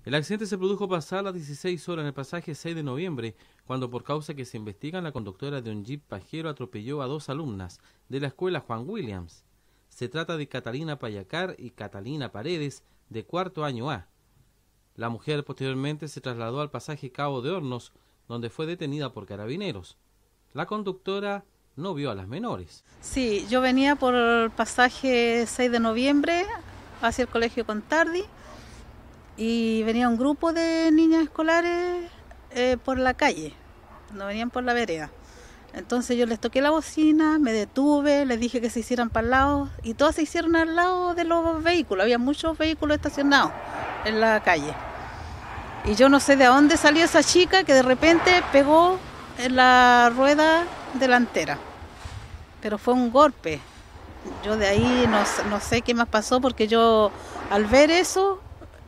El accidente se produjo pasadas las 16 horas en el pasaje 6 de noviembre, cuando por causa que se investigan la conductora de un jeep pajero atropelló a dos alumnas de la escuela Juan Williams. Se trata de Catalina Payacar y Catalina Paredes, de cuarto año A. La mujer posteriormente se trasladó al pasaje Cabo de Hornos, donde fue detenida por carabineros. La conductora no vio a las menores. Sí, yo venía por el pasaje 6 de noviembre hacia el colegio Contardi y venía un grupo de niñas escolares por la calle, no venían por la vereda. Entonces yo les toqué la bocina, me detuve, les dije que se hicieran para el lado y todas se hicieron al lado de los vehículos. Había muchos vehículos estacionados en la calle. Y yo no sé de dónde salió esa chica que de repente pegó en la rueda delantera. Pero fue un golpe. Yo de ahí no sé qué más pasó porque yo al ver eso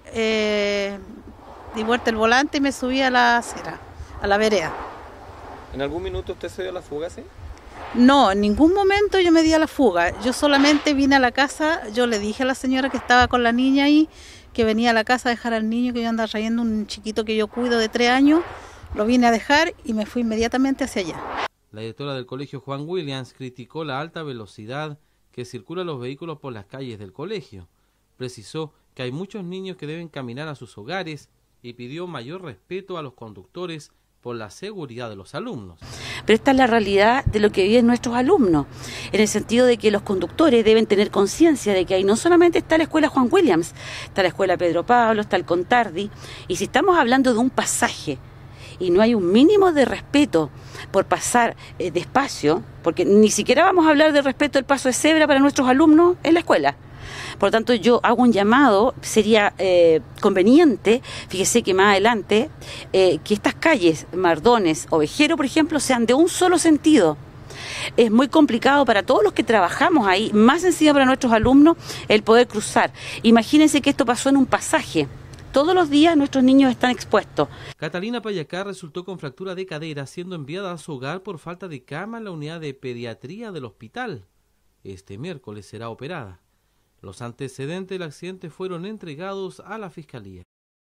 di vuelta el volante y me subí a la acera, a la vereda. ¿En algún minuto usted se dio la fuga, sí? No, en ningún momento yo me di a la fuga. Yo solamente vine a la casa, yo le dije a la señora que estaba con la niña ahí, que venía a la casa a dejar al niño, que yo andaba trayendo un chiquito que yo cuido de 3 años, lo vine a dejar y me fui inmediatamente hacia allá. La directora del colegio Juan Williams criticó la alta velocidad que circulan los vehículos por las calles del colegio. Precisó que hay muchos niños que deben caminar a sus hogares y pidió mayor respeto a los conductores por la seguridad de los alumnos. Pero esta es la realidad de lo que viven nuestros alumnos, en el sentido de que los conductores deben tener conciencia de que ahí no solamente está la escuela Juan Williams, está la escuela Pedro Pablo, está el Contardi, y si estamos hablando de un pasaje y no hay un mínimo de respeto por pasar despacio, porque ni siquiera vamos a hablar de respeto del paso de cebra para nuestros alumnos en la escuela. Por lo tanto, yo hago un llamado, sería conveniente, fíjese que más adelante, que estas calles, Mardones, Ovejero, por ejemplo, sean de un solo sentido. Es muy complicado para todos los que trabajamos ahí, más sencillo para nuestros alumnos el poder cruzar. Imagínense que esto pasó en un pasaje. Todos los días nuestros niños están expuestos. Catalina Payacar resultó con fractura de cadera, siendo enviada a su hogar por falta de cama en la unidad de pediatría del hospital. Este miércoles será operada. Los antecedentes del accidente fueron entregados a la Fiscalía.